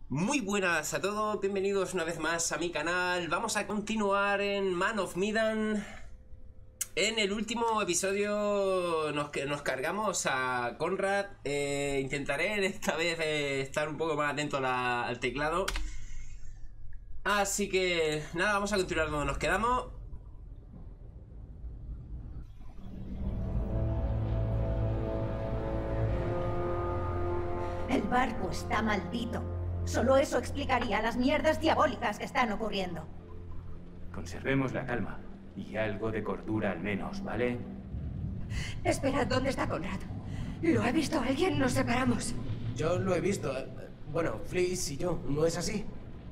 Muy buenas a todos, bienvenidos una vez más a mi canal. Vamos a continuar en Man of Medan. En el último episodio nos cargamos a Conrad. Intentaré esta vez estar un poco más atento al teclado. Así que nada, vamos a continuar donde nos quedamos. El barco está maldito. Solo eso explicaría las mierdas diabólicas que están ocurriendo. Conservemos la calma y algo de cordura al menos, ¿vale? Espera, ¿dónde está Conrad? ¿Lo ha visto alguien? Nos separamos. Yo lo he visto. Bueno, Fleece y yo, ¿no es así?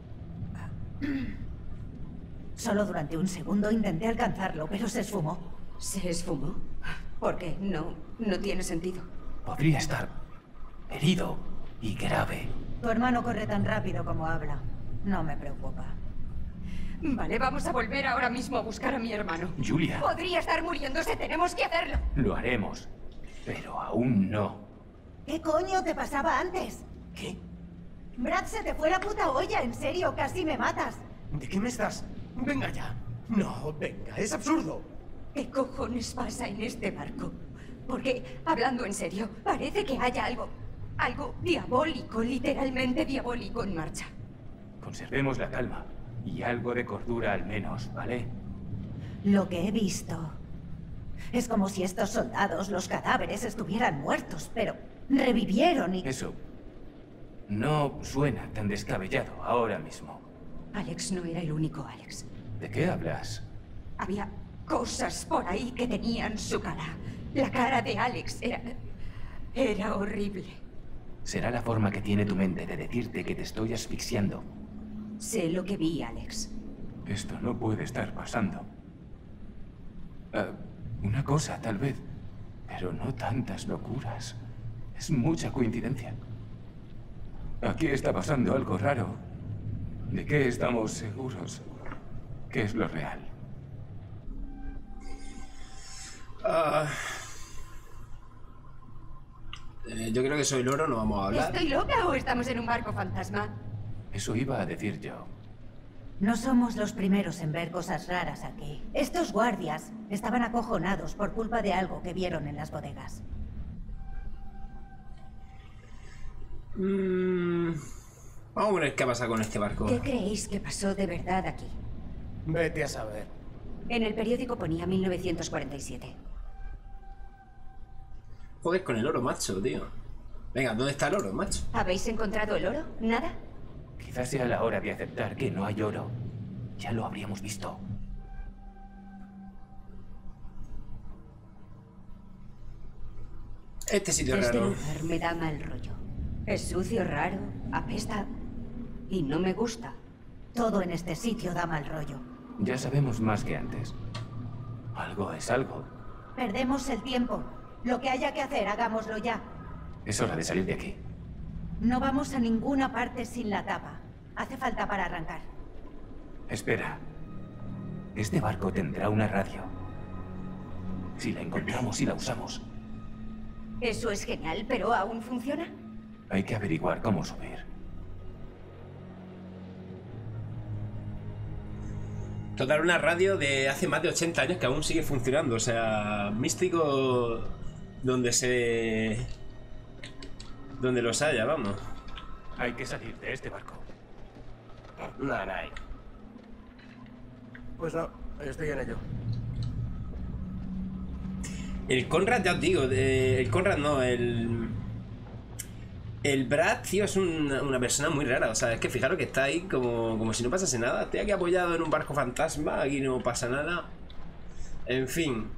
Solo durante un segundo intenté alcanzarlo, pero se esfumó. ¿Se esfumó? ¿Por qué? No tiene sentido. Podría estar herido y grave. Tu hermano corre tan rápido como habla. No me preocupa. Vale, vamos a volver ahora mismo a buscar a mi hermano. Julia. Podría estar muriéndose, tenemos que hacerlo. Lo haremos, pero aún no. ¿Qué coño te pasaba antes? ¿Qué? Brad, se te fue la puta olla, en serio, casi me matas. ¿De qué me estás? Venga ya. No, venga, es absurdo. ¿Qué cojones pasa en este barco? Porque, hablando en serio, parece que haya algo diabólico, literalmente diabólico en marcha. Conservemos la calma y algo de cordura al menos, ¿vale? Lo que he visto es como si estos soldados, los cadáveres, estuvieran muertos, pero revivieron y... Eso no suena tan descabellado ahora mismo. Alex no era el único Alex. ¿De qué hablas? Había cosas por ahí que tenían su cara. La cara de Alex era horrible. Será la forma que tiene tu mente de decirte que te estoy asfixiando. Sé lo que vi, Alex. Esto no puede estar pasando. Una cosa, tal vez, pero no tantas locuras. Es mucha coincidencia. Aquí está pasando algo raro. ¿De qué estamos seguros? ¿Qué es lo real? Yo creo que soy loro, no vamos a hablar. ¿Estoy loca o estamos en un barco fantasma? Eso iba a decir yo. No somos los primeros en ver cosas raras aquí. Estos guardias estaban acojonados por culpa de algo que vieron en las bodegas. Vamos a ver qué pasa con este barco. ¿Qué creéis que pasó de verdad aquí? Vete a saber. En el periódico ponía 1947. Joder, con el oro, macho, tío. Venga, ¿dónde está el oro, macho? ¿Habéis encontrado el oro? ¿Nada? Quizás sea la hora de aceptar que no hay oro. Ya lo habríamos visto. Este sitio es Este raro. lugar me da mal rollo. Es sucio, raro, apesta y no me gusta. Todo en este sitio da mal rollo. Ya sabemos más que antes. Algo es algo. Perdemos el tiempo. Lo que haya que hacer, hagámoslo ya. Es hora de salir de aquí. No vamos a ninguna parte sin la tapa. Hace falta para arrancar. Espera. Este barco tendrá una radio. Si la encontramos y la usamos, Eso es genial, pero ¿aún funciona? hay que averiguar cómo subir. Total, una radio de hace más de 80 años que aún sigue funcionando. O sea, místico donde los haya, vamos. Hay que salir de este barco. Naray. Pues no, estoy en ello. El Conrad, ya os digo, el Conrad no, el Brad, tío, es una persona muy rara. O sea, es que fijaros que está ahí como si no pasase nada. Estoy aquí apoyado en un barco fantasma, aquí no pasa nada. En fin.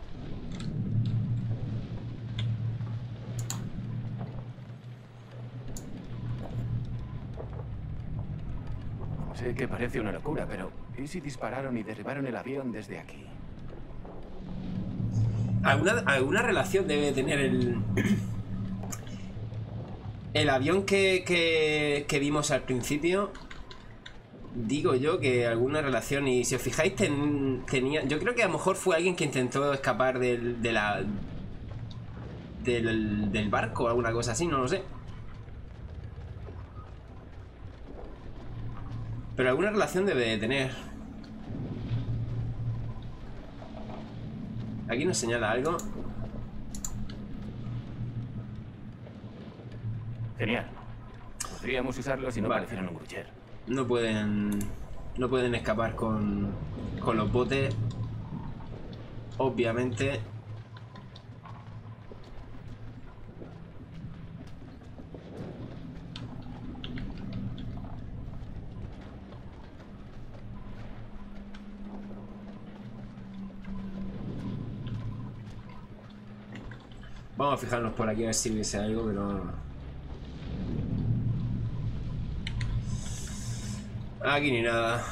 Sé que parece una locura, pero ¿y si dispararon y derribaron el avión desde aquí? ¿Alguna relación debe tener el avión que vimos al principio? Digo yo que alguna relación. Y si os fijáis, tenía... Yo creo que a lo mejor fue alguien que intentó escapar del barco o alguna cosa así, no lo sé. Pero alguna relación debe de tener. Aquí nos señala algo. Genial. Podríamos usarlo si no parecieran un grucher. No pueden escapar con los botes. Obviamente. Vamos a fijarnos por aquí a ver si hubiese algo, pero... Aquí ni nada.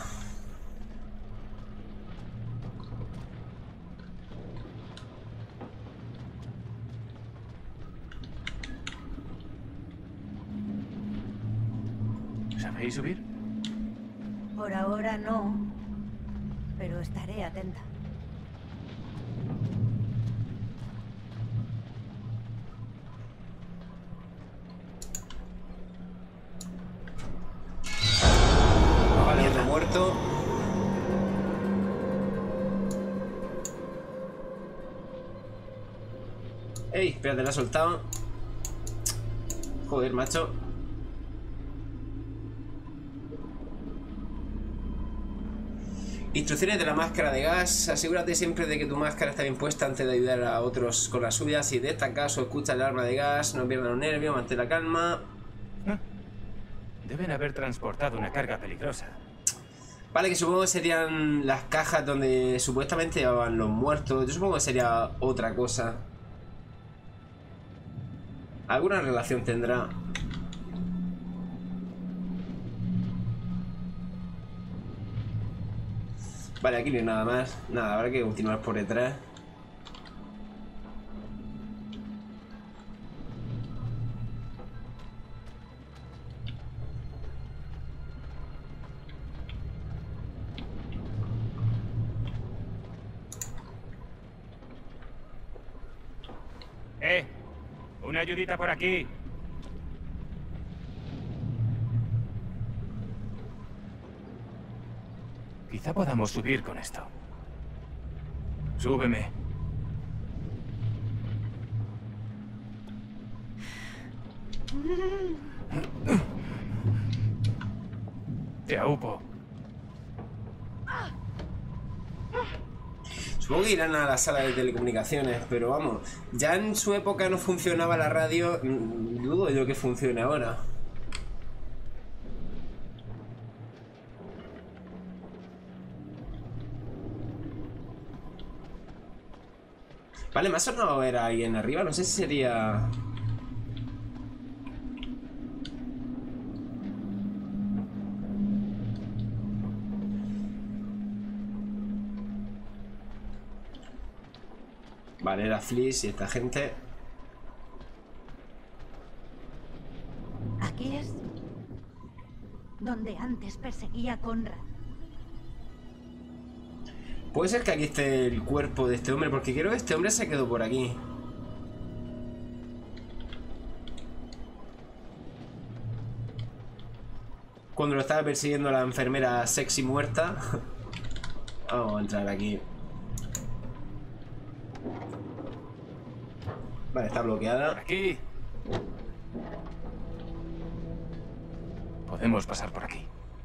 ¿Sabéis subir? Por ahora no, pero estaré atenta. Vale, otro muerto. Ey, espérate, la he soltado. Joder, macho. Instrucciones de la máscara de gas. Asegúrate siempre de que tu máscara está bien puesta antes de ayudar a otros con la suya. Si detectas o escuchas el alarma de gas, no pierdas los nervios, mantén la calma. Deben haber transportado una carga peligrosa. Vale, que supongo que serían las cajas donde supuestamente llevaban los muertos. Yo supongo que sería otra cosa. Alguna relación tendrá. Vale, aquí no hay nada más. Nada, habrá que continuar por detrás. Una ayudita por aquí. Quizá podamos subir con esto. Súbeme. Te aupo. Supongo que irán a la sala de telecomunicaciones, pero vamos, ya en su época no funcionaba la radio, dudo yo que funcione ahora. Vale, me ha sonado ver a alguien arriba, no sé si sería... Vale, era Fliss y esta gente. Aquí es donde antes perseguía a Conrad. Puede ser que aquí esté el cuerpo de este hombre, porque creo que este hombre se quedó por aquí. Cuando lo estaba persiguiendo la enfermera sexy muerta. Vamos a entrar aquí. Vale, está bloqueada. Aquí. Podemos pasar por aquí.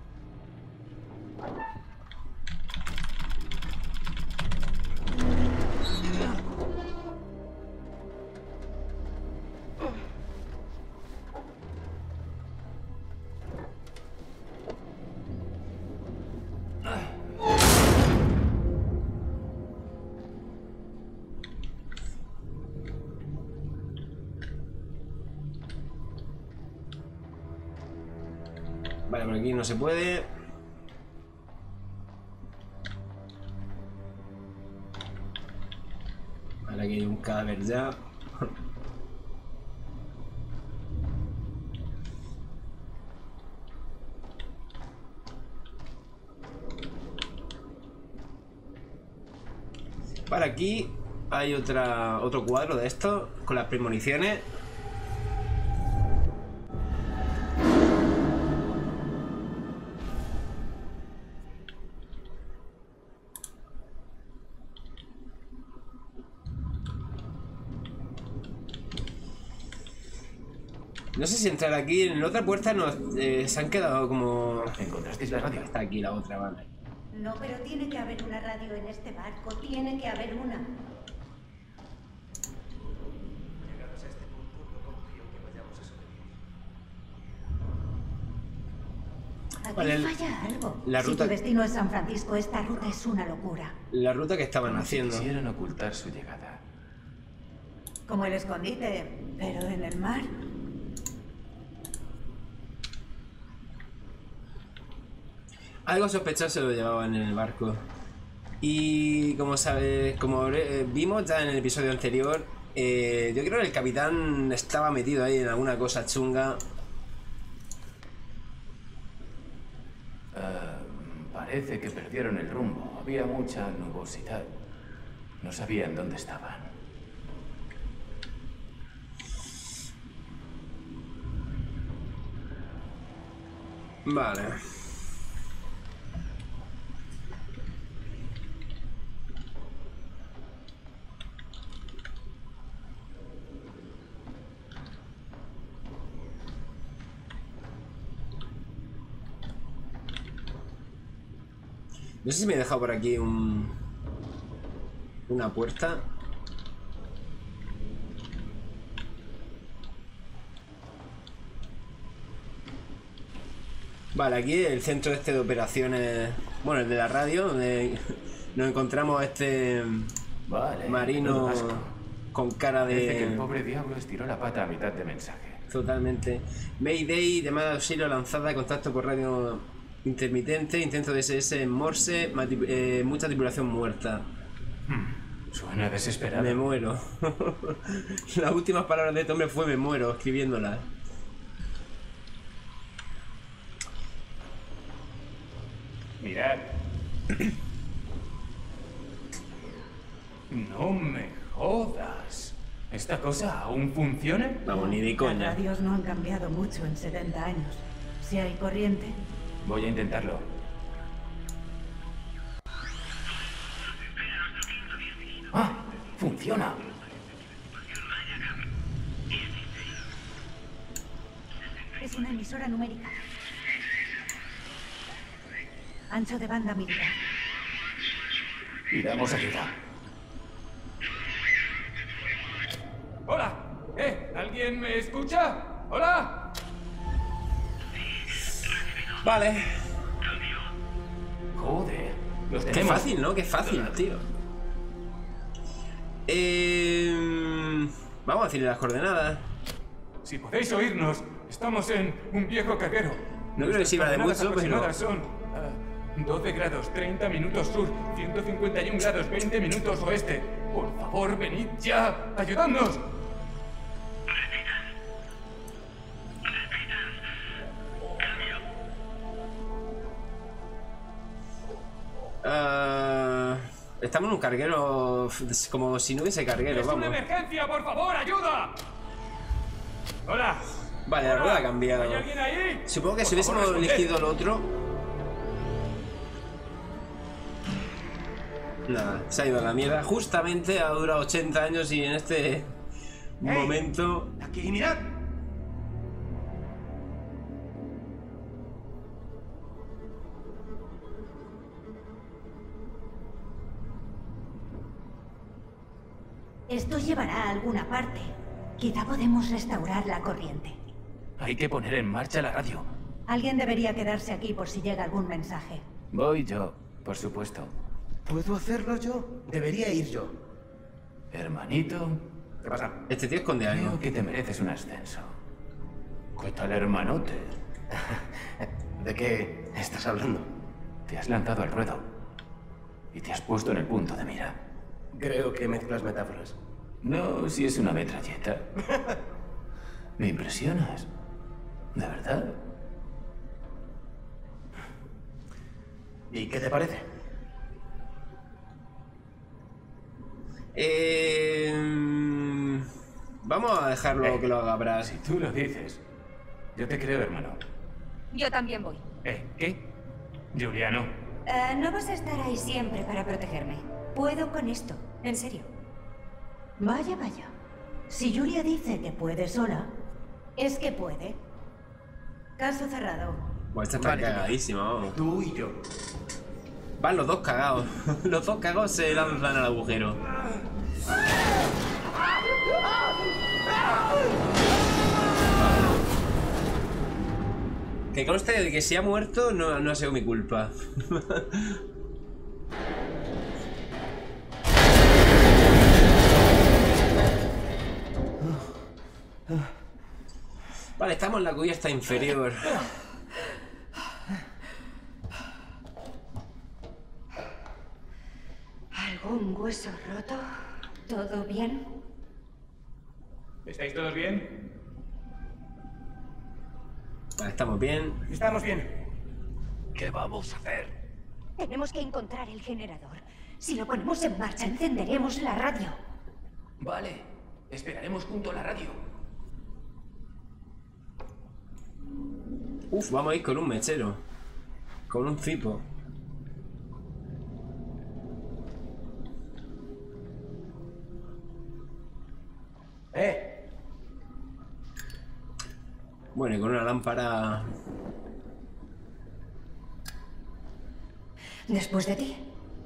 Vale, por aquí no se puede. Vale, aquí hay un cadáver ya. Vale, aquí hay otro cuadro de esto con las premoniciones. No sé si entrar aquí. En la otra puerta se han quedado como... ¿Encontrasteis la radio? Está aquí la otra, vale. No, pero tiene que haber una radio en este barco. Tiene que haber una. Aquí Vale, falla algo. la ruta- Si tu destino es San Francisco, esta ruta es una locura. La ruta que estaban haciendo. Quisieran ocultar su llegada. Como el escondite, pero en el mar. Algo sospechoso lo llevaban en el barco. Y como sabes, vimos ya en el episodio anterior, yo creo que el capitán estaba metido ahí en alguna cosa chunga. Parece que perdieron el rumbo. Había mucha nubosidad. No sabían dónde estaban. Vale. No sé si me he dejado por aquí una puerta. Vale, aquí el centro este de operaciones, bueno, el de la radio, donde nos encontramos a este Vale, marino todo asco. con cara Parece que el de... pobre diablo estiró la pata a mitad de mensaje. Totalmente. Mayday, llamada de auxilio lanzada, contacto por radio intermitente, intento de SS en Morse, mucha tripulación muerta. Suena desesperado. Me muero. Las últimas palabras de este hombre fue me muero, escribiéndolas. Mirad. No me jodas. ¿Esta cosa aún funciona? Vamos, ni de Las coña. radios no han cambiado mucho en 70 años. Si hay corriente. Voy a intentarlo. ¡Ah! ¡Funciona! Es una emisora numérica. Ancho de banda militar. Pidamos ayuda. ¡Hola! ¿Alguien me escucha? ¡Hola! Vale. Joder. Los Qué tenemos. fácil, ¿no? Qué fácil, tío. Vamos a decirle las coordenadas. Si podéis oírnos, estamos en un viejo carguero. No creo que sirva de Nuestras mucho, coordenadas pero... son 12 grados, 30 minutos sur, 151 grados, 20 minutos oeste. Por favor, venid ya. ¡Ayudadnos! Estamos en un carguero, como si no hubiese carguero, ¡Es vamos. una emergencia, por favor, ayuda! ¡Hola! Vale, la rueda ha cambiado. ¿Hay alguien ahí? Supongo que Por si hubiésemos favor, responded. elegido lo otro... Nada, se ha ido a la mierda. Justamente ha durado 80 años y en este momento... Aquí, mirad. Esto llevará a alguna parte. Quizá podemos restaurar la corriente. Hay que poner en marcha la radio. Alguien debería quedarse aquí por si llega algún mensaje. Voy yo, por supuesto. ¿Puedo hacerlo yo? Debería ir yo. Hermanito, ¿Qué pasa? Este tío esconde algo. creo que te mereces un ascenso. ¿Qué tal, hermanote? ¿De qué estás hablando? Te has lanzado al ruedo. Y te has puesto en el punto de mira. Creo que mezclas metáforas. No, si es una metralleta. Me impresionas. ¿De verdad? ¿Y qué te parece? Vamos a dejarlo que lo haga Brass. Si tú lo dices. Yo te creo, hermano. Yo también voy. ¿Qué? Juliano. No vas a estar ahí siempre para protegerme. Puedo con esto, en serio. Vaya, vaya. Si Julia dice que puede sola, Es que puede. Caso cerrado. Pues esta está Vale, cagadísima, vamos. Tú y yo. Van los dos cagados. Los dos cagados se lanzan al agujero. Que conste de que si ha muerto no ha sido mi culpa. Vale, estamos en la cubierta inferior. ¿Algún hueso roto? ¿Todo bien? ¿Estáis todos bien? Vale, estamos bien. Estamos bien. ¿Qué vamos a hacer? Tenemos que encontrar el generador. Si lo ponemos en marcha, encenderemos la radio. Vale, esperaremos junto a la radio. Uf, vamos a ir con un mechero. Con un cipo. Bueno, y con una lámpara. Después de ti.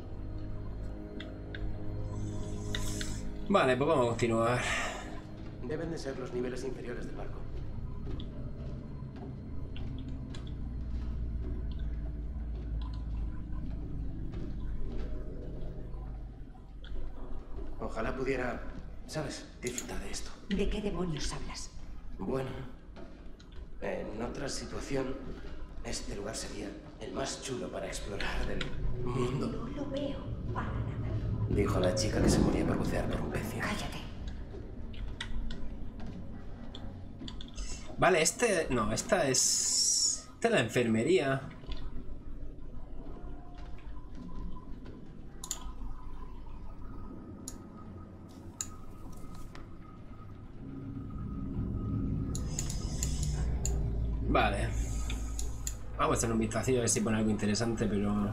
Vale, pues vamos a continuar. Deben de ser los niveles inferiores del barco. Ojalá pudiera, ¿sabes?, disfrutar de esto. ¿De qué demonios hablas? Bueno, en otra situación, este lugar sería el más chulo para explorar del mundo. No lo veo para nada. Dijo la chica que se moría por bucear por un pez. Cállate. Vale, no, esta es... Esta es la enfermería. Vale. Vamos a echar un vistazo a ver si pone algo interesante, pero...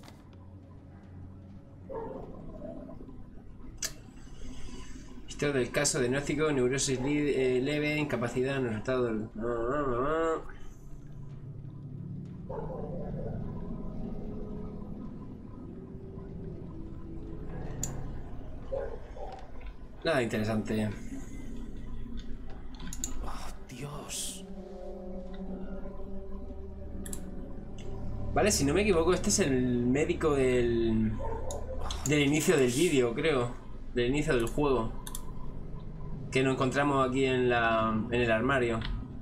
Historia del caso, diagnóstico, neurosis leve, incapacidad, no resultado del... Nada interesante. Oh, Dios. Vale, si no me equivoco, este es el médico del inicio del vídeo, creo. Del inicio del juego. Que nos encontramos aquí en el armario.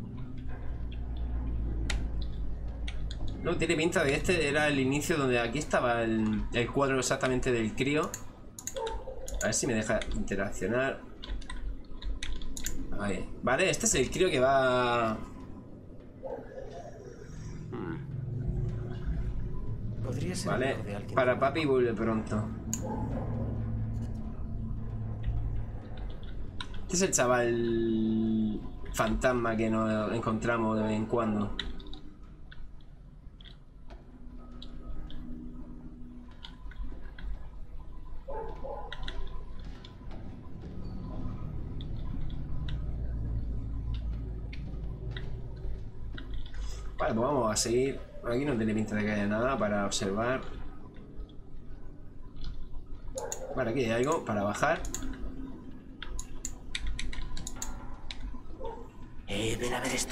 No, tiene pinta de que este era el inicio donde aquí estaba el cuadro exactamente del crío. A ver si me deja interaccionar. Ahí. Vale, este es el crío que va... Podría ser Vale, hijo de alguien. para papi vuelve pronto. Este es el chaval fantasma que nos encontramos de vez en cuando. Vale, pues vamos a seguir. Aquí no tiene pinta de que haya nada para observar. Vale, aquí hay algo para bajar. Ven a ver esto.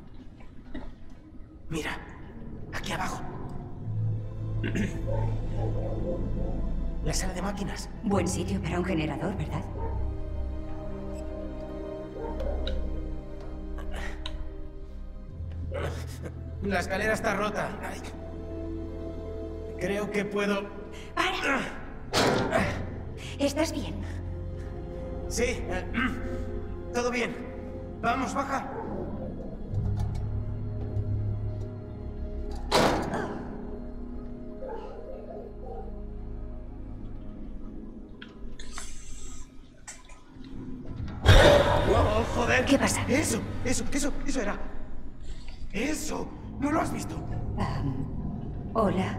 Mira, aquí abajo. La sala de máquinas. Buen sitio para un generador, ¿verdad? La escalera está rota. Ay. Creo que puedo... ¡Para! ¿Estás bien? Sí, todo bien. Vamos, baja. ¡Oh, joder! ¿Qué pasa? Eso era. Eso, ¿no lo has visto? Hola.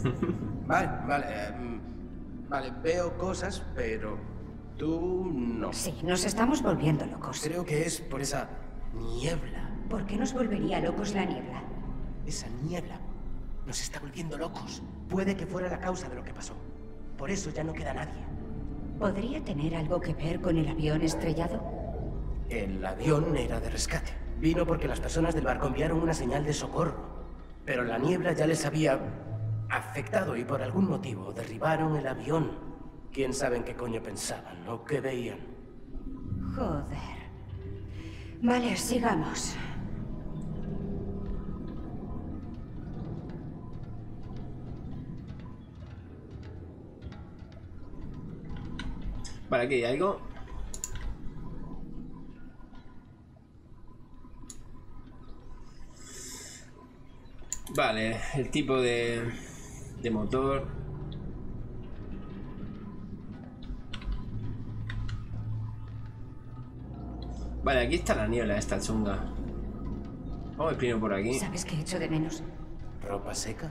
Vale, veo cosas, pero tú no. Sí, nos estamos volviendo locos. Creo que es por esa Niebla. ¿Por qué nos volvería locos la niebla? Esa niebla nos está volviendo locos. Puede que fuera la causa de lo que pasó. Por eso ya no queda nadie. ¿Podría tener algo que ver con el avión estrellado? El avión era de rescate. Vino porque las personas del barco enviaron una señal de socorro. Pero la niebla ya les había afectado y por algún motivo derribaron el avión. ¿Quién sabe en qué coño pensaban o qué veían? Joder. Vale, sigamos. Vale, aquí hay algo. Vale, el tipo de motor. Vale, aquí está la niebla esta chunga. Vamos primero por aquí. ¿Sabes qué echo de menos? ¿Ropa seca?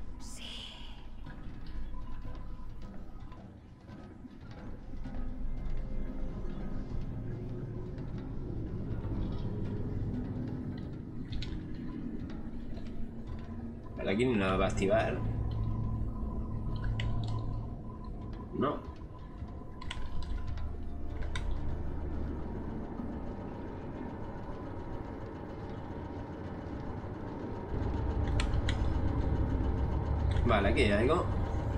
Vale, aquí no la va a activar. No. Vale, aquí hay algo.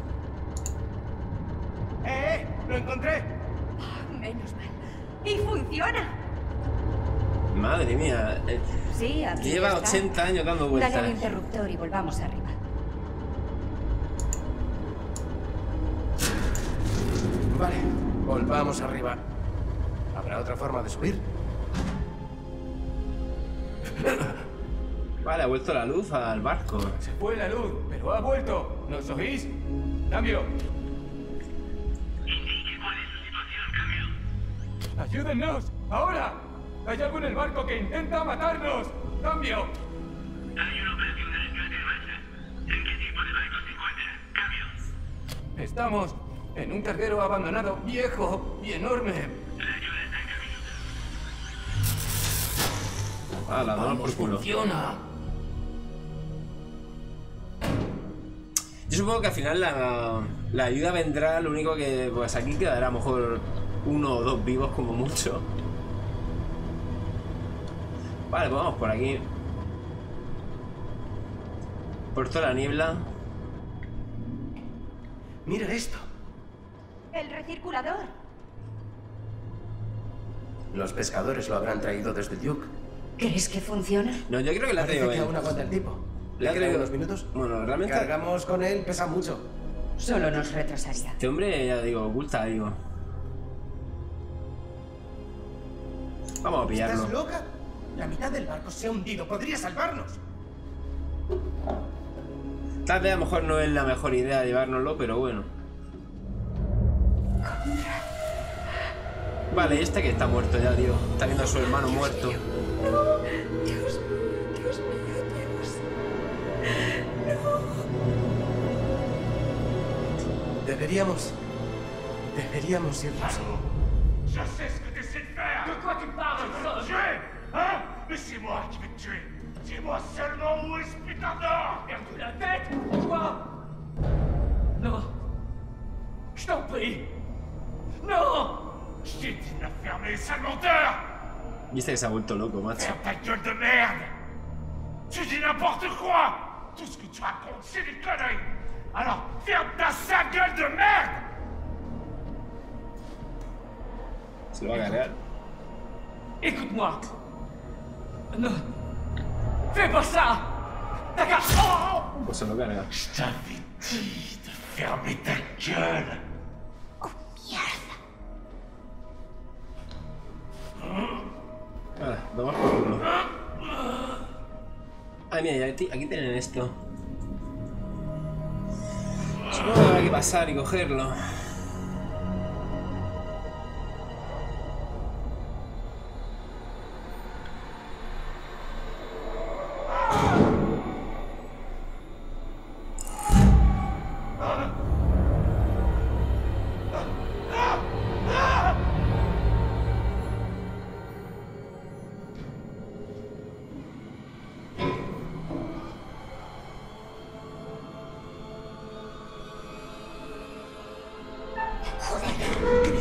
¡Lo encontré! Menos mal. ¡Y funciona! Madre mía. Sí, aquí Lleva está. 80 años dando Dale al vueltas. interruptor y volvamos arriba. Vale, volvamos arriba. ¿Habrá otra forma de subir? Vale, ha vuelto la luz al barco. Se fue la luz, pero ha vuelto. ¿Nos oís? ¡Cambio! ¡Ayúdennos! ¡Ahora! ¡Hay algo en el barco que intenta matarnos! ¡Cambio! Hay una operación de rescate en marcha. ¿En qué tipo de barco se encuentra? Cambio. Estamos en un carguero abandonado, viejo y enorme. La ayuda está en camino. Ah, la damos por culo. ¡Funciona! Yo supongo que al final la ayuda vendrá, lo único que pues aquí quedará a lo mejor 1 o 2 vivos como mucho. Vale, pues vamos por aquí. Por toda la niebla. Mira esto. El recirculador. Los pescadores lo habrán traído desde Duke. ¿Crees que funciona? No, yo creo que la ha Parece traído que él. aún aguanta el tipo. Le ¿Le ha quedan traído- unos minutos? Bueno, realmente Cargamos con él, pesa mucho. Solo nos retrasaría. este hombre, ya digo, oculta algo. Vamos a pillarlo. ¿Estás loca? La mitad del barco se ha hundido. Podría salvarnos. Tal vez a lo mejor no es la mejor idea llevárnoslo, pero bueno. Vale, y este que está muerto ya, tío. Está viendo a su hermano muerto. Dios mío, Dios mío, Dios. Deberíamos irnos. Je sais ce que tu essaies de faire. De quoi tu parles, sale? Tuer? Hein? Mais c'est moi qui vais te tuer. Dis-moi seulement où est ce putain d'or. Perdu la tête? Quoi? Non. Je t'en prie. Non! Je t'ai dit de la fermer, sale menteur. Y este que se ha vuelto loco, macho. Ferme ta gueule de merde. Tu dis n'importe quoi. Tout ce que tu racontes, c'est des conneries. Alors, ferme ta sale gueule de merde. Se lo va a cargar. Écoute-moi. Non. Fais pas ça! D'accord. Oh! Pues se lo carga. Je t'avais dit de fermer ta gueule. Vale, vamos por uno. Ay, mira, aquí tienen esto. Supongo que habrá que pasar y cogerlo.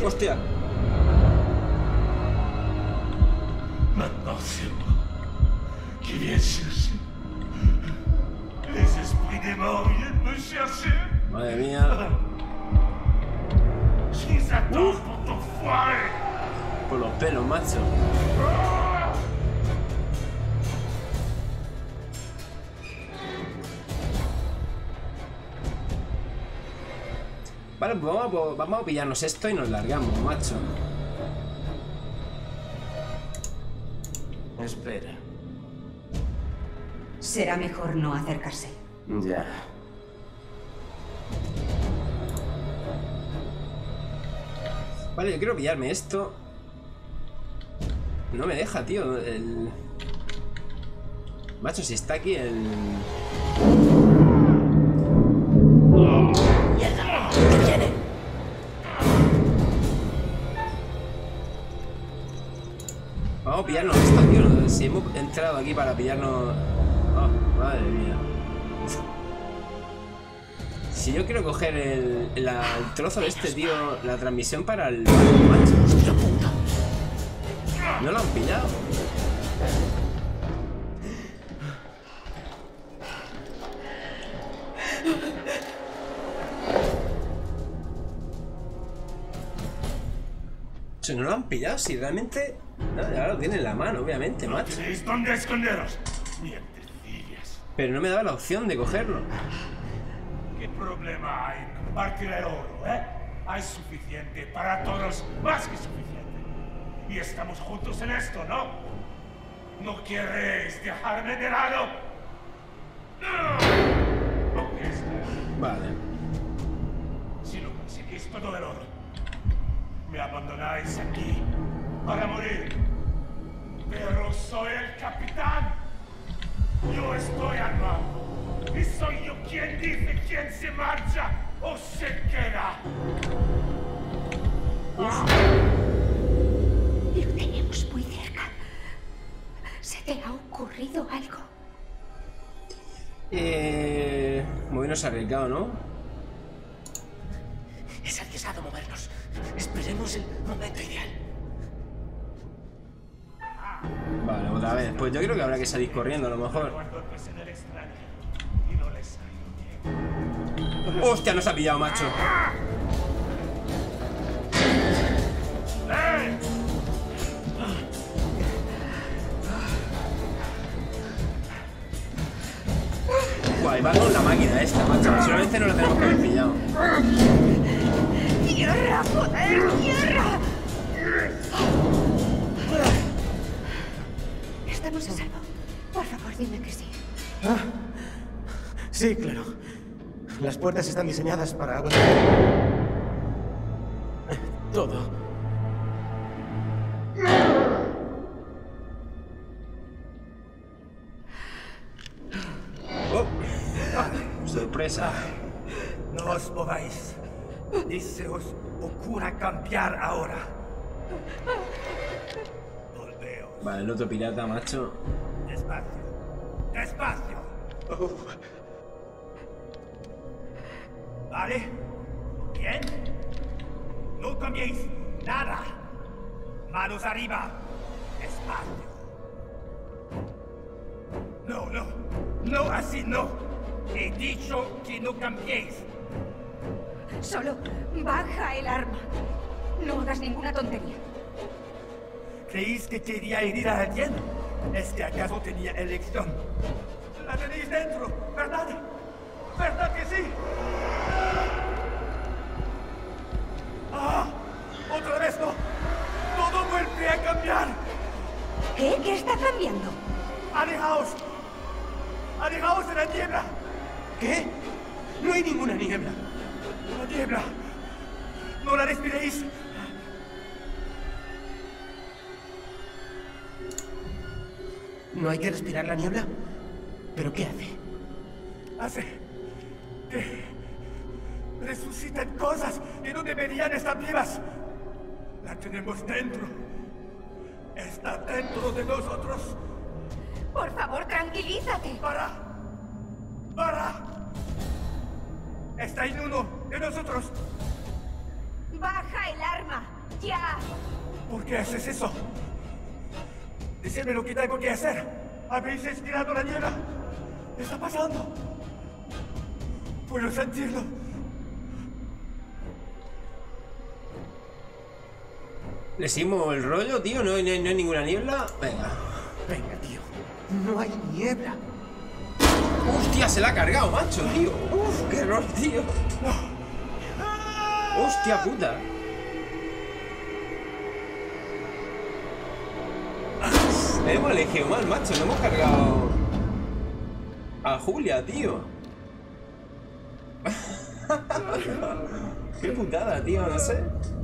Hostia. Maintenant, c'est moi qui viens chercher. Les esprits des morts viennent me chercher. Madre mía. Je vous attends pour t'enfoirer. Por los pelos, macho. Vale, pues vamos a pillarnos esto y nos largamos, macho. Espera. Será mejor no acercarse. Ya. Vale, yo quiero pillarme esto. No me deja, tío. El... Macho, si está aquí el... Vamos a pillarnos esto, tío. Si hemos entrado aquí para pillarnos... Oh, madre mía. Si yo quiero coger el trozo de este, tío, la transmisión para el... Macho, hostia puta. No lo han pillado. No lo han pillado, si realmente... No, ahora lo tiene en la mano, obviamente, ¿No macho. tenéis dónde esconderos? Mientecillas. Pero no me daba la opción de cogerlo. ¿Qué problema hay en compartir el oro, eh? Hay suficiente para todos, más que suficiente. Y estamos juntos en esto, ¿no? ¿No queréis dejarme de lado? ¿Lo que es? Vale. Si no conseguís todo el oro, me abandonáis aquí para morir. Pero soy el capitán. Yo estoy al mando. Y soy yo quien dice quién se marcha o se queda. Lo tenemos muy cerca. ¿Se te ha ocurrido algo? Movernos arriesgado, ¿no? Es arriesgado movernos. Esperemos el momento ideal. Vale, otra vez. Pues yo creo que habrá que salir corriendo a lo mejor. Cuando empecé en el extranjero y no les salió bien. ¡Hostia! Nos ha pillado, macho. ¡Eh! Guay, va con la máquina esta, macho. Solamente no la tenemos que haber pillado. ¡Tierra, joder! ¡Tierra! Estamos a salvo. Por favor, dime que sí. Sí, claro. Las puertas están diseñadas para aguantar todo. Oh. Sorpresa. No os mováis. Ni se os ocurra cambiar ahora. Volveos. Vale, el otro pirata, macho. Despacio. Despacio. ¿Vale? ¿Bien? No cambiéis nada. Manos arriba. Despacio. No, no. No, así no. He dicho que no cambiéis. Solo baja el arma. No hagas ninguna tontería. ¿Creéis que quería herir a alguien? ¿Es que acaso tenía elección? La tenéis dentro, ¿verdad? ¿Verdad que sí? ¡Ah! ¡Otra vez no! ¡Todo vuelve a cambiar! ¿Qué? ¿Qué está cambiando? ¡Alejaos! ¡Alejaos de la niebla! ¿Qué? No hay ninguna niebla. ¡La niebla! ¡No la respiréis! ¿No hay que respirar la niebla? ¿Pero qué hace? Hace que resuciten cosas que no deberían estar vivas. La tenemos dentro. Está dentro de nosotros. Por favor, tranquilízate. ¡Para! Está en uno de nosotros. Baja el arma. ya! ¿Por qué haces eso? Decidme lo que tengo que hacer. ¿Habéis estirado la niebla? ¿Qué está pasando? Puedo sentirlo. ¿Le seguimos el rollo, tío? ¿No hay ninguna niebla? Venga. Venga, tío. No hay niebla. ¡Hostia, se la ha cargado, macho, tío! ¡Uf, qué error, tío! ¡Hostia puta! Le hemos elegido mal, macho. Le hemos cargado a Julia, tío. Qué putada, tío, no sé.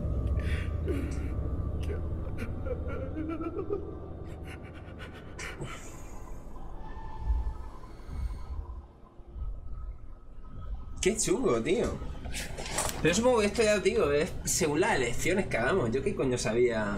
Qué chungo, tío. Pero supongo que esto ya, tío, es según las elecciones que hagamos. Yo qué coño sabía.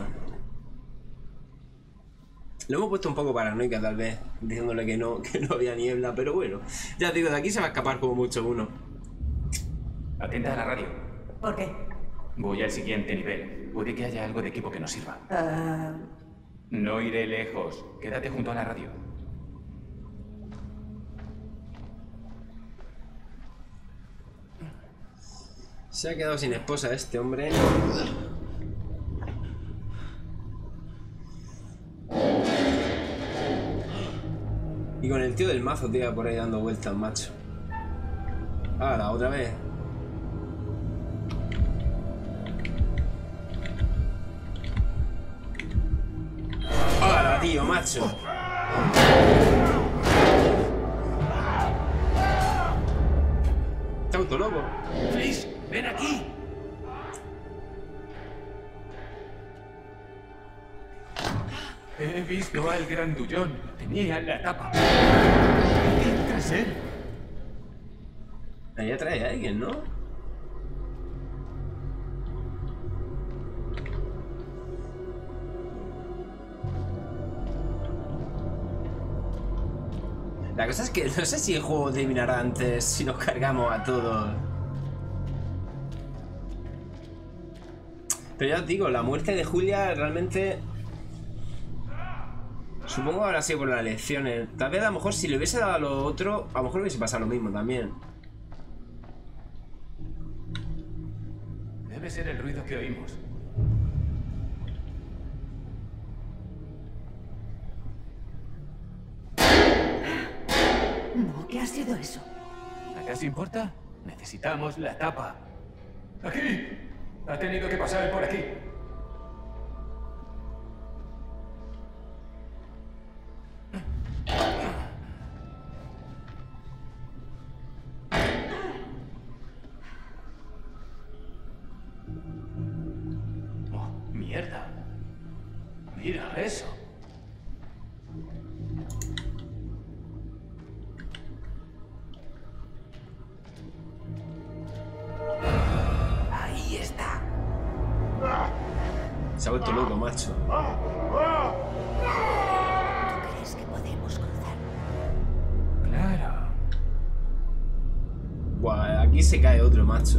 Lo hemos puesto un poco paranoica, tal vez, diciéndole que no había niebla, pero bueno. Ya digo, de aquí se va a escapar como mucho uno. Atenta a la radio. ¿Por qué? Voy al siguiente nivel. Puede que haya algo de equipo que nos sirva. No iré lejos. Quédate junto a la radio. Se ha quedado sin esposa este hombre. Y con el tío del mazo, tío, por ahí dando vueltas, macho. Ahora, otra vez. Ahora, tío, macho. Está auto loco. Please, ven aquí. He visto al grandullón. Tenía la tapa. ¿Qué hacer? Ahí atrae a alguien, ¿no? La cosa es que no sé si el juego terminará antes si nos cargamos a todos. Pero ya os digo, la muerte de Julia realmente... Supongo que habrá sido por las elecciones. Tal vez a lo mejor si le hubiese dado a lo otro, a lo mejor hubiese pasado lo mismo también. Debe ser el ruido que oímos. No, ¿qué ha sido eso? ¿Acaso importa? Necesitamos la tapa. ¡Aquí! Ha tenido que pasar por aquí. Oh, mierda. Mira eso. Ahí está. Se ha vuelto loco, macho. ¿Tú crees que podemos cruzar? Claro. Buah, aquí se cae otro, macho.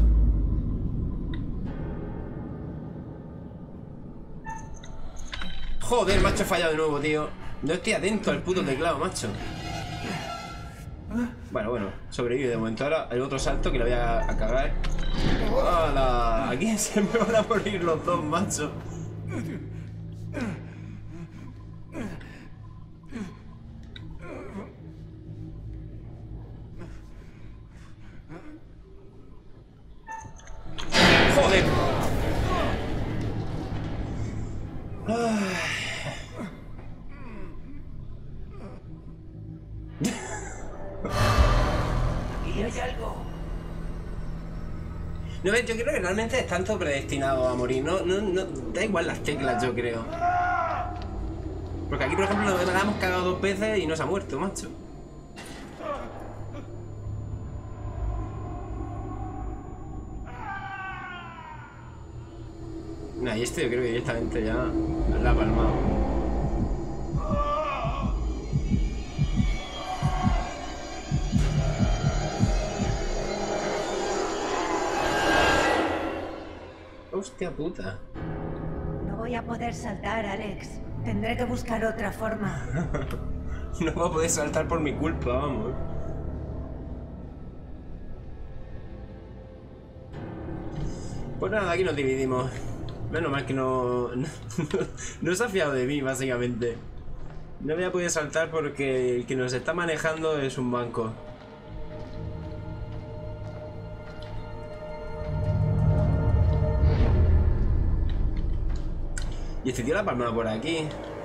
Joder, macho, he fallado de nuevo, tío. No estoy atento al puto teclado, macho. Bueno, sobrevive de momento. Ahora el otro salto que le voy a cagar. ¡Hala! Aquí se me van a morir los dos, macho. ¡Joder! Aquí hay algo. No, yo creo que realmente están todos predestinados a morir. No, da igual las teclas, yo creo. Porque aquí, por ejemplo, nos hemos cagado 2 veces y no se ha muerto, macho. Nah, y este yo creo que directamente ya la ha palmado. Hostia puta. voy a poder saltar, Alex. Tendré que buscar otra forma. No va a poder saltar por mi culpa, vamos. Pues nada, aquí nos dividimos. Menos mal que no se ha fiado de mí, básicamente. No voy a poder saltar porque el que nos está manejando es un banco. Y este tío la ha palmado por aquí.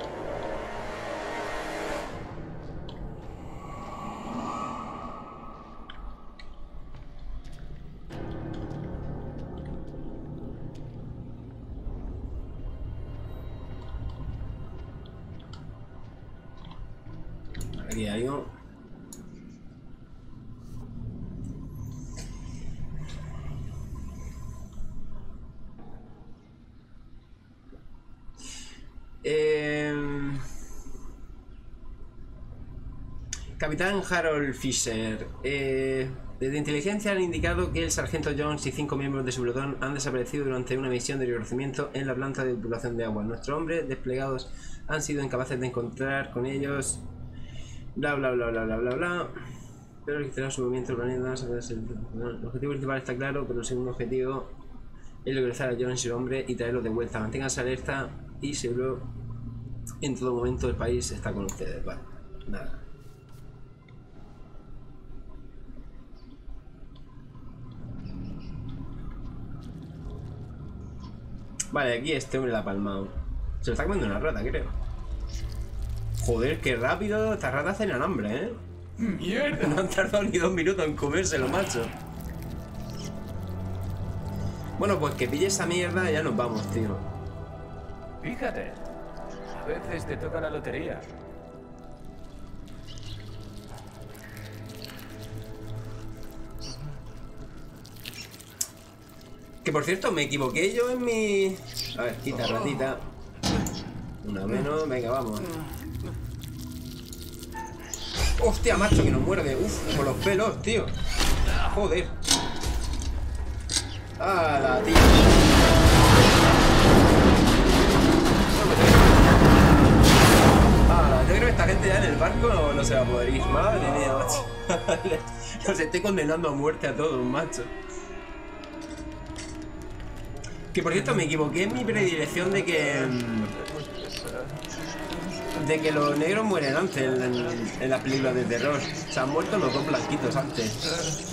Aquí hay uno. Capitán Harold Fisher. Desde inteligencia han indicado que el sargento Jones y 5 miembros de su pelotón han desaparecido durante una misión de reconocimiento en la planta de depuración de agua. Nuestros hombres desplegados han sido incapaces de encontrar con ellos. Bla bla bla bla bla bla bla. Pero registrar su movimiento del planeta. El objetivo principal está claro, pero el segundo objetivo es localizar a Jones y su hombre y traerlos de vuelta. Manténganse alerta y seguro en todo momento el país está con ustedes. Vale, nada. Vale, aquí este hombre la ha palmado. Se lo está comiendo una rata, creo. Joder, qué rápido. Estas ratas tienen hambre, ¿eh? ¡Mierda! No han tardado ni 2 minutos en comérselo, macho. Bueno, pues que pille esa mierda y ya nos vamos, tío. Fíjate, a veces te toca la lotería. Que por cierto, me equivoqué yo en mi... A ver, quita ratita. Una menos, venga, vamos. Hostia, macho, que nos muerde. Uf, por los pelos, tío. Joder. ¡Hala, tío! ¡Hala! Yo creo que esta gente ya en el barco no se va a poder ir. Madre mía, macho. Los estoy condenando a muerte a todos, macho. Que por cierto, me equivoqué en mi predilección de que los negros mueren antes en las películas de terror. Se han muerto los dos blanquitos antes.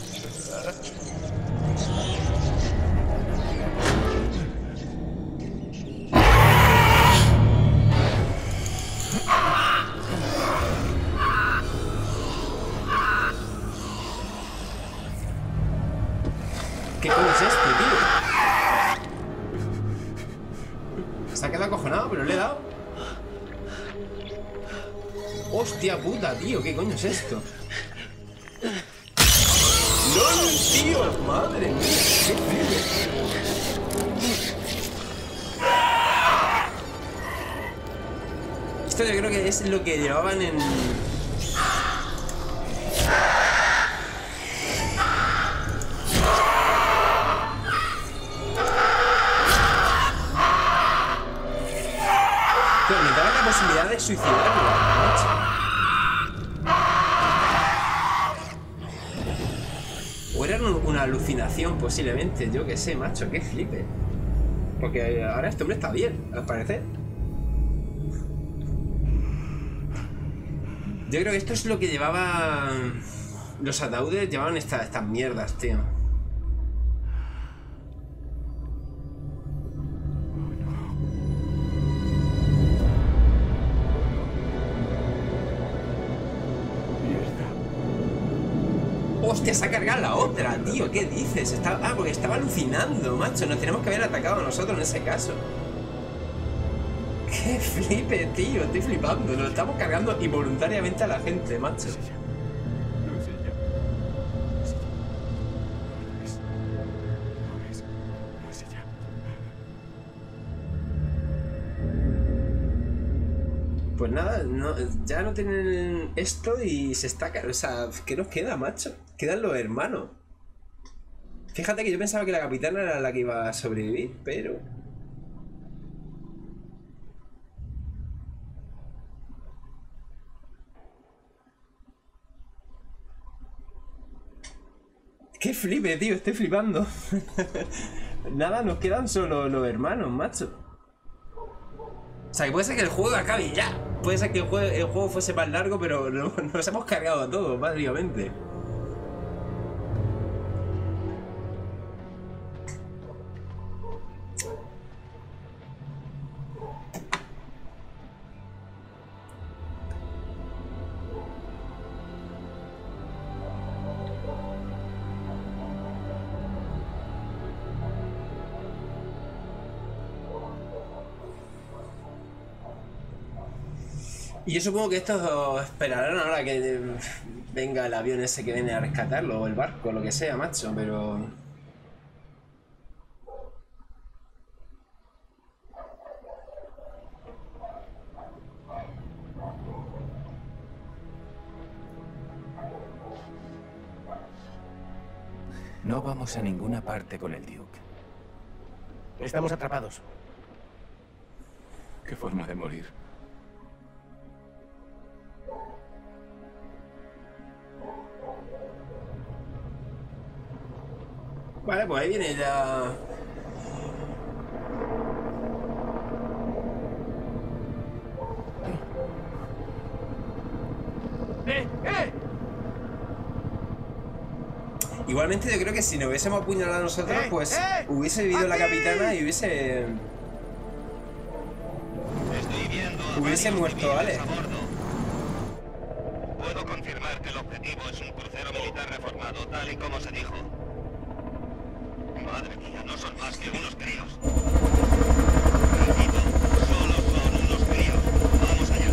¿Qué coño es esto, tío? Se ha quedado acojonado, pero le he dado. Hostia puta, tío, ¿qué coño es esto? ¡Lol, tío! ¡Madre mía! ¡Qué flipe! Esto yo creo que es lo que llevaban en... Pero me daba la posibilidad de suicidarlo, macho. O era una alucinación, posiblemente. Yo qué sé, macho, qué flipe. Porque ahora este hombre está bien, al parecer. Yo creo que esto es lo que llevaban... Los ataúdes llevaban estas mierdas, tío. Hostia, se ha cargado la otra, tío. ¿Qué dices? Ah, porque estaba alucinando, macho. Nos tenemos que haber atacado a nosotros en ese caso. Qué flipe, tío. Estoy flipando. Nos estamos cargando involuntariamente a la gente, macho. Pues nada, ya no tienen esto y se está... O sea, ¿qué nos queda, macho? Quedan los hermanos. Fíjate que yo pensaba que la capitana era la que iba a sobrevivir, pero... Qué flipe, tío, estoy flipando. Nada, nos quedan solo los hermanos, macho. O sea, que puede ser que el juego acabe ya. Puede ser que el juego fuese más largo, pero nos hemos cargado a todos, básicamente. Y yo supongo que estos esperarán ahora que venga el avión ese que viene a rescatarlo, o el barco, lo que sea, macho, pero... No vamos a ninguna parte con el Duke. Estamos atrapados. Qué forma de morir. Vale, pues ahí viene ya... Igualmente yo creo que si nos hubiésemos apuñalado a nosotros, pues hubiese vivido la capitana y hubiese muerto Alex. Puedo confirmar que el objetivo es un crucero militar reformado, tal y como se dijo. Madre mía, no son más que unos críos. Repito, solo son unos críos. Vamos allá.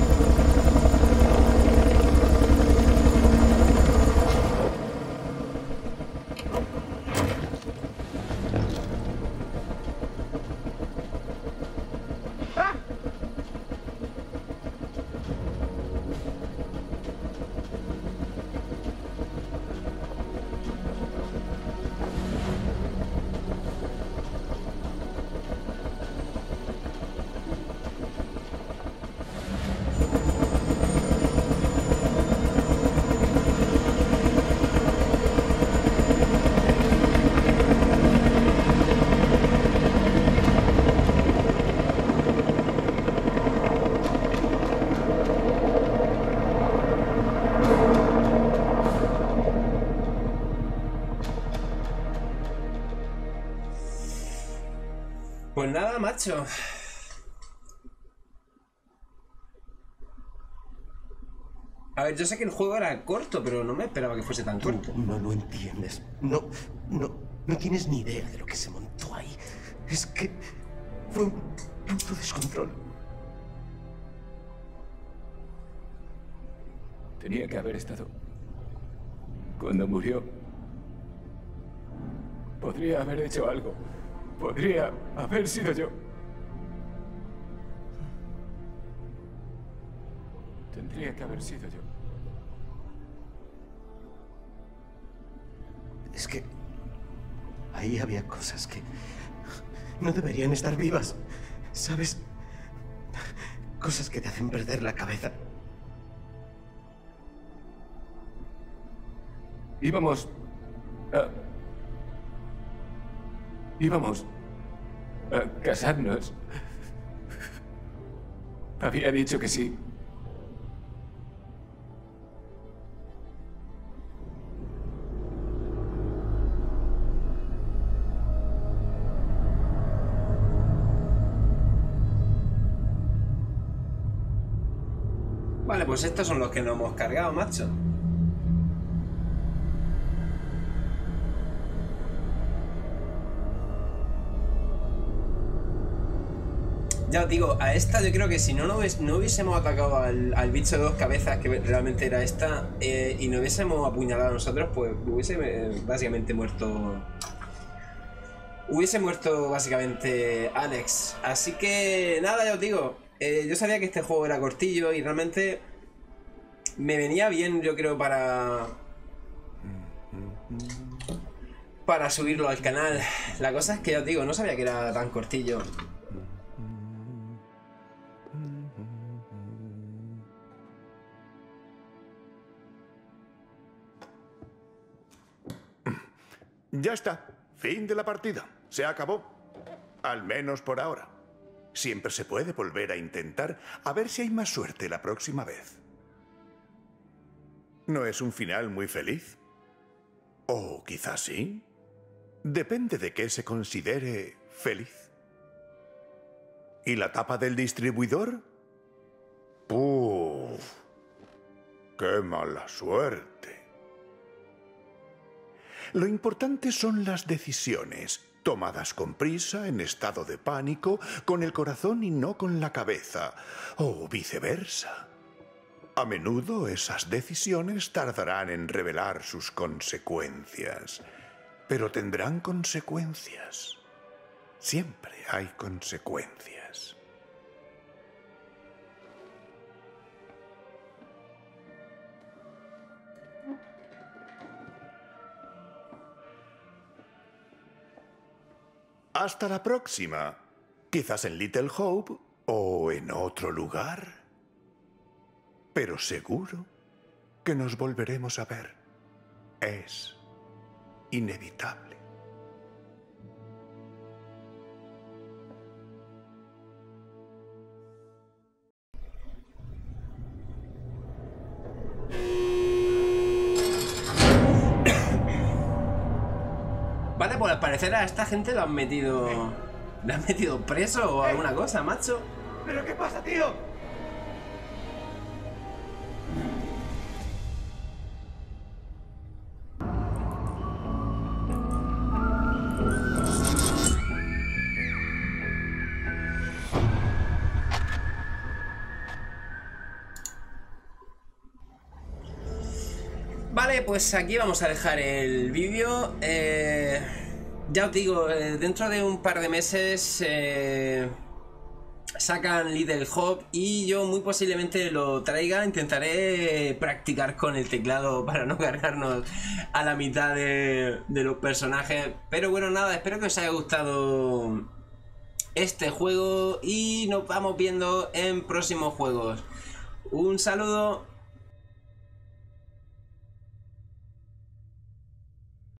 Pues nada, macho. A ver, yo sé que el juego era corto, pero no me esperaba que fuese tan corto. No lo entiendes. No tienes ni idea de lo que se montó ahí. Es que fue un puto descontrol. Tenía que haber estado. Cuando murió. Podría haber hecho algo. Podría haber sido yo. Tendría que haber sido yo. Es que ahí había cosas que no deberían estar vivas. ¿Sabes? Cosas que te hacen perder la cabeza. Íbamos a casarnos. Había dicho que sí. Vale, pues estos son los que nos hemos cargado, macho. Ya os digo, a esta yo creo que si no hubiésemos atacado al bicho de dos cabezas, que realmente era esta, y no hubiésemos apuñalado a nosotros, pues hubiese básicamente muerto... Hubiese muerto básicamente Alex. Así que nada, ya os digo, yo sabía que este juego era cortillo y realmente me venía bien, yo creo, para subirlo al canal. La cosa es que ya os digo, no sabía que era tan cortillo. Ya está. Fin de la partida. Se acabó. Al menos por ahora. Siempre se puede volver a intentar, a ver si hay más suerte la próxima vez. ¿No es un final muy feliz? O quizás sí. Depende de qué se considere feliz. ¿Y la tapa del distribuidor? ¡Puf! ¡Qué mala suerte! Lo importante son las decisiones, tomadas con prisa, en estado de pánico, con el corazón y no con la cabeza, o viceversa. A menudo esas decisiones tardarán en revelar sus consecuencias, pero tendrán consecuencias. Siempre hay consecuencias. Hasta la próxima. Quizás en Little Hope o en otro lugar. Pero seguro que nos volveremos a ver. Es inevitable. Vale, pues al parecer a esta gente lo han metido... ¿Le han metido preso o alguna cosa, macho? ¿Pero qué pasa, tío? Vale, pues aquí vamos a dejar el vídeo. Ya os digo, dentro de un par de meses sacan Little Hope y yo muy posiblemente lo traiga. Intentaré practicar con el teclado para no cargarnos a la mitad de los personajes. Pero bueno, nada, espero que os haya gustado este juego y nos vamos viendo en próximos juegos. Un saludo.